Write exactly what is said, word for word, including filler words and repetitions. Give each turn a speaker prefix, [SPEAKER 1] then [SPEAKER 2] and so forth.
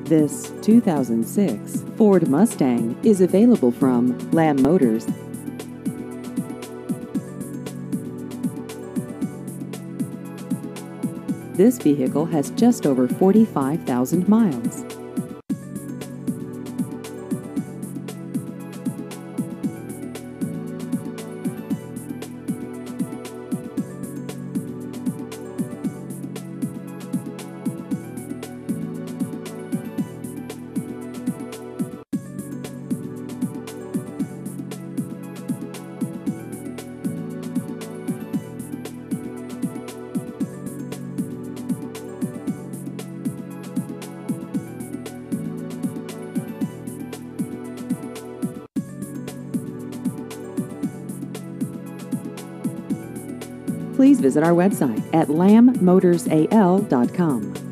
[SPEAKER 1] This two thousand six Ford Mustang is available from Lamb Motors. This vehicle has just over forty-five thousand miles. Please visit our website at lamb motors a l dot com.